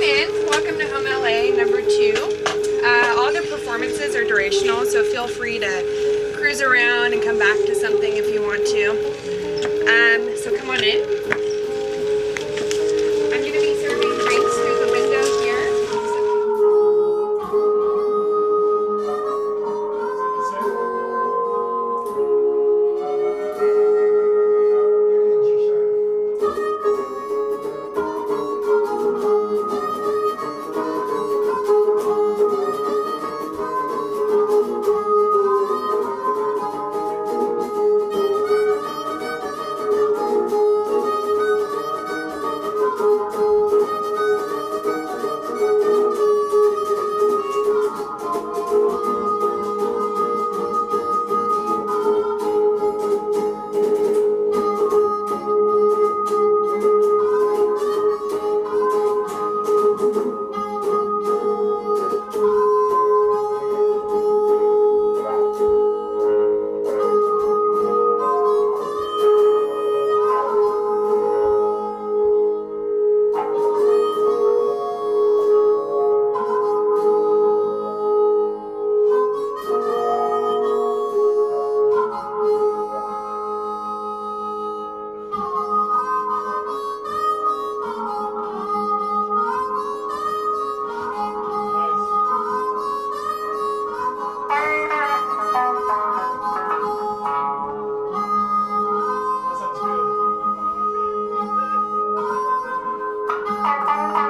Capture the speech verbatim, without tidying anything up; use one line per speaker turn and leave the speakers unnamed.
in. Welcome to homeLA number two. Uh, all the performances are durational, so feel free to cruise around and come back to something if you want to. Um, so come on in. I'm going to be serving drinks through the window here.
Thank you.